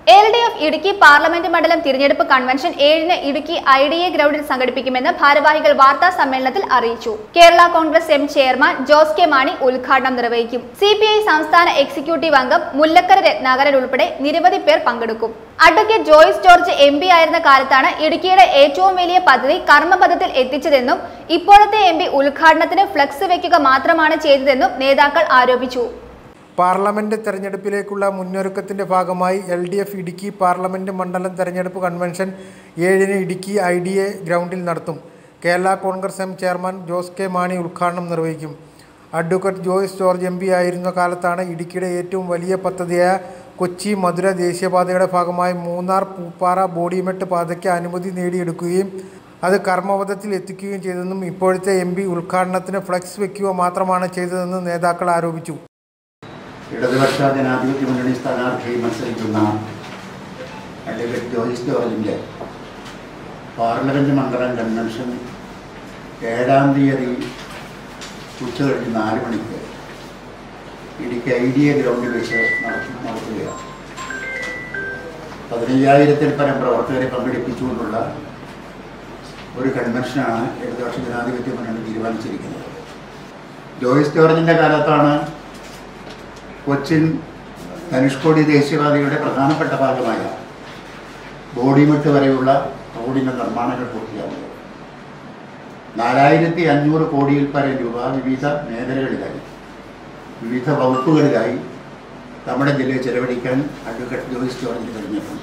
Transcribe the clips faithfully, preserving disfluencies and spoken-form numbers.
L D F Idukki parliament മണ്ഡലം തിരഞ്ഞെടുപ്പ് convention ഏഴിന് ഇടുക്കി ഐ ഡി എ ഗ്രൗണ്ടിൽ സംഘടിപ്പിക്കുമെന്ന് ഭാരവാഹികൾ വാർത്താ സമ്മേളനത്തിൽ അറിയിച്ചു. Kerala Congress M chairman Jose K Mani ഉദ്ഘാടനം നിർവഹിക്കും. സി പി ഐ സംസ്ഥാന എക്സിക്യൂട്ടീവ് അംഗം മുല്ലക്കര രത്നാകരൻ ഉൾപ്പെടെ നിരവധി പേർ പങ്കെടുക്കും. Advocate Joice George M P ആയിരുന്ന കാലത്താണ് ഇടുക്കിയുടെ ഏറ്റവും വലിയ പദ്ധതി കർമ്മപഥത്തിൽ എത്തിച്ചതെന്നും ഇപ്പോഴത്തെ എം പി ഉദ്ഘാടനത്തിന് ഫ്ലക്സ് വെക്കുക മാത്രമാണ് ചെയ്തതെന്നും നേതാക്കൾ ആരോപിച്ചു. പാർലമെന്റ് തെരഞ്ഞെടുപ്പിലേക്കുള്ള മുന്നൊരുക്കത്തിന്റെ ഭാഗമായി L D F Idukki parliament മണ്ഡലം തെരഞ്ഞെടുപ്പ് കൺവെൻഷൻ ഏഴിന് ഇടുക്കി ഐ ഡി എ ഗ്രൗണ്ടിൽ നടത്തും. Kerala Congress M chairman Jose K Mani ഉദ്ഘാടനം നിർവഹിക്കും. Advocate Joice George M P ആയിരുന്ന കാലത്താണ് ഇടുക്കിയുടെ ഏറ്റവും വലിയ പദ്ധതിയായ കൊച്ചി മധുര ദേശീയപാതയുടെ ഭാഗമായി മൂന്നാർ പൂപ്പാറ ബോഡിമെട്ട് പാതയ്ക്ക് അനുമതി നേടിയെടുക്കുകയും അത് കർമ്മപഥത്തിൽ എത്തിക്കുകയും ചെയ്തതെന്നും ഇപ്പോഴത്തെ എം പി ഉദ്ഘാടനത്തിന് ഫ്ലക്സ് വയ്ക്കുക മാത്രമാണ് ചെയ്തതെന്ന് നേതാക്കൾ ആരോപിച്ചു. ഇടതുപക്ഷ ജനാധിപത്യ മുന്നണി സ്ഥാനാർത്ഥിയായി മത്സരിക്കുന്ന അഡ്വക്കേറ്റ് ജോയ്സ് ജോർജിൻ്റെ പാർലമെൻറ്റ് മണ്ഡലം കൺവെൻഷൻ ഏഴാം തീയതി ഉച്ച കഴിഞ്ഞ് നാല് മണിക്ക് ഇടുക്കി ഐ ഡി എ ഗ്രൗണ്ടിൽ വെച്ച് നടത്തുകയാണ്. പതിനയ്യായിരത്തിൽ പരം പ്രവർത്തകരെ പങ്കെടുപ്പിച്ചുകൊണ്ടുള്ള ഒരു കൺവെൻഷനാണ് ഇടതുപക്ഷ ജനാധിപത്യ മുന്നണി തീരുമാനിച്ചിരിക്കുന്നത്. ജോയ്സ് ജോർജിൻ്റെ കാലത്താണ് കൊച്ചിൻ ധനുഷ്കോടി ദേശീയപാതയുടെ പ്രധാനപ്പെട്ട ഭാഗമായ ബോഡിമെട്ട് വരെയുള്ള റോഡിൻ്റെ നിർമ്മാണങ്ങൾ പൂർത്തിയാകുന്നത്. നാലായിരത്തി അഞ്ഞൂറ് കോടിയിൽ പരം രൂപ വിവിധ മേഖലകളിലായി വിവിധ വകുപ്പുകളിലായി നമ്മുടെ ജില്ലയിൽ ചെലവഴിക്കാൻ അഡ്വക്കേറ്റ് ജോയ്സ് ജോർജിന് കഴിഞ്ഞിട്ടുണ്ട്.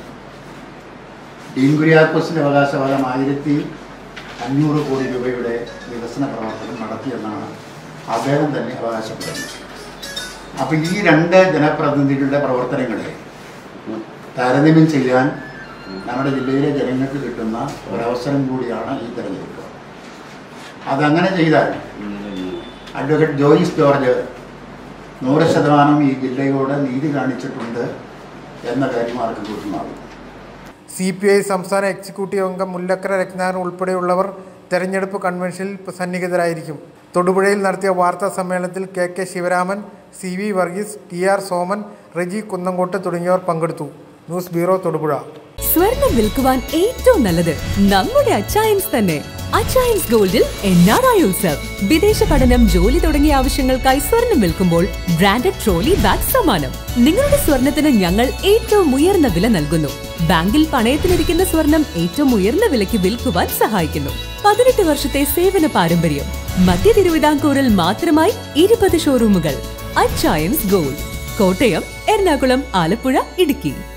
ഡീൻ കുര്യാക്കോസിൻ്റെ അവകാശവാദം ആയിരത്തി അഞ്ഞൂറ് കോടി രൂപയുടെ വികസന പ്രവർത്തനം നടത്തിയെന്നാണ് അദ്ദേഹം തന്നെ അവകാശപ്പെടുന്നത്. അപ്പോൾ ഈ രണ്ട് ജനപ്രതിനിധികളുടെ പ്രവർത്തനങ്ങളെ താരതമ്യം ചെയ്യാൻ നമ്മുടെ ജില്ലയിലെ ജനങ്ങൾക്ക് കിട്ടുന്ന ഒരവസരം കൂടിയാണ് ഈ തെരഞ്ഞെടുപ്പ്. അതങ്ങനെ ചെയ്താൽ അഡ്വക്കേറ്റ് ജോയ്സ് ജോർജ് നൂറ് ശതമാനം ഈ ജില്ലയോട് നീതി കാണിച്ചിട്ടുണ്ട് എന്ന കാര്യം ആർക്ക് കൂട്ടുമാകും. സി പി ഐ സംസ്ഥാന എക്സിക്യൂട്ടീവ് അംഗം മുല്ലക്കര രത്നാകരൻ ഉൾപ്പെടെയുള്ളവർ തെരഞ്ഞെടുപ്പ് കൺവെൻഷനിൽ സന്നിഹിതരായിരിക്കും. തൊടുപുഴയിൽ നടത്തിയ വാർത്താ സമ്മേളനത്തിൽ K K Sivaraman, C V Varghese, T R Soman, Reji Kunnamkottu തുടങ്ങിയവർ പങ്കെടുത്തു. News bureau Thodupuzha. സ്വർണം വിൽക്കുവാൻ ഏറ്റവും നല്ലത് നമ്മുടെ അച്ചയൻസ് തന്നെ. അച്ചയൻസ് ഗോൾഡിൽ എൻ ആർ ഐ ഉത്സവ്. വിദേശ പഠനം, ജോലി തുടങ്ങിയ ആവശ്യങ്ങൾക്കായി സ്വർണം വിൽക്കുമ്പോൾ ബ്രാൻഡഡ് ട്രോലി ബാഗ് സമ്മാനം. നിങ്ങളുടെ സ്വർണത്തിന് ഞങ്ങൾ ഏറ്റവും ഉയർന്ന വില നൽകുന്നു. ബാങ്കിൽ പണയത്തിലിരിക്കുന്ന സ്വർണം ഏറ്റവും ഉയർന്ന വിലയ്ക്ക് വിൽക്കുവാൻ സഹായിക്കുന്നു. പതിനെട്ട് വർഷത്തെ സേവന പാരമ്പര്യം. മധ്യ തിരുവിതാംകൂറിൽ മാത്രമായി ഇരുപത് ഷോറൂമുകൾ. അച്ചയൻസ് ഗോൾഡ്. കോട്ടയം, എറണാകുളം, ആലപ്പുഴ, ഇടുക്കി.